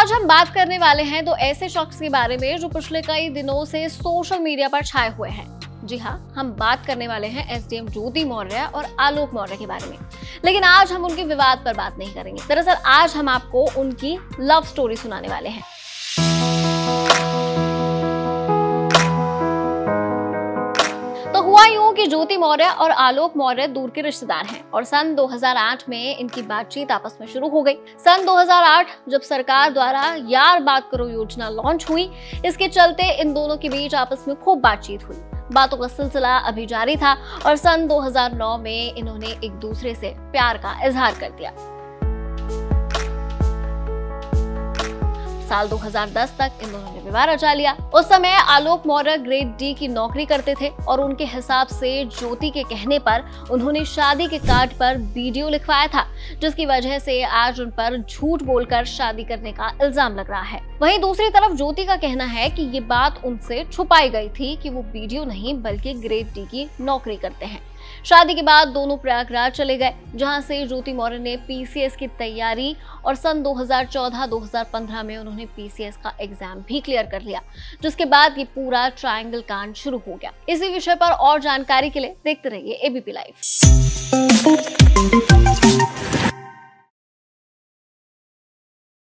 आज हम बात करने वाले हैं दो ऐसे शख्स के बारे में जो पिछले कई दिनों से सोशल मीडिया पर छाए हुए हैं। जी हाँ, हम बात करने वाले हैं एसडीएम ज्योति मौर्य और आलोक मौर्य के बारे में। लेकिन आज हम उनके विवाद पर बात नहीं करेंगे। दरअसल आज हम आपको उनकी लव स्टोरी सुनाने वाले हैं। तो हुआ यूं कि ज्योति मौर्य और आलोक मौर्य दूर के रिश्तेदार हैं और सन 2008 में इनकी बातचीत आपस में शुरू हो गई। सन 2008 जब सरकार द्वारा यार बात करो योजना लॉन्च हुई, इसके चलते इन दोनों के बीच आपस में खूब बातचीत हुई। बातों का सिलसिला अभी जारी था और सन 2009 में इन्होंने एक दूसरे से प्यार का इजहार कर दिया। साल 2010 तक इन दोनों ने विवाह रचा लिया। उस समय आलोक मौर्य ग्रेड डी की नौकरी करते थे और उनके हिसाब से ज्योति के कहने पर उन्होंने शादी के कार्ड पर वीडियो लिखवाया था, जिसकी वजह से आज उन पर झूठ बोलकर शादी करने का इल्जाम लग रहा है। वहीं दूसरी तरफ ज्योति का कहना है कि ये बात उनसे छुपाई गई थी कि वो वीडियो नहीं बल्कि ग्रेड डी की नौकरी करते हैं। शादी के बाद दोनों प्रयागराज चले गए, जहां से ज्योति मौर्य ने पीसीएस की तैयारी और सन 2014-2015 में उन्होंने पीसीएस का एग्जाम भी क्लियर कर लिया, जिसके बाद ये पूरा ट्रायंगल कांड शुरू हो गया। इसी विषय पर और जानकारी के लिए देखते रहिए एबीपी लाइव।